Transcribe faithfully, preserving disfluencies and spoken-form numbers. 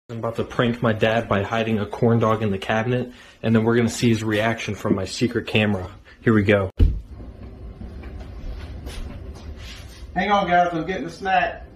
I'm about to prank my dad by hiding a corn dog in the cabinet, and then we're going to see his reaction from my secret camera. Here we go. Hang on, guys. I'm getting a snack.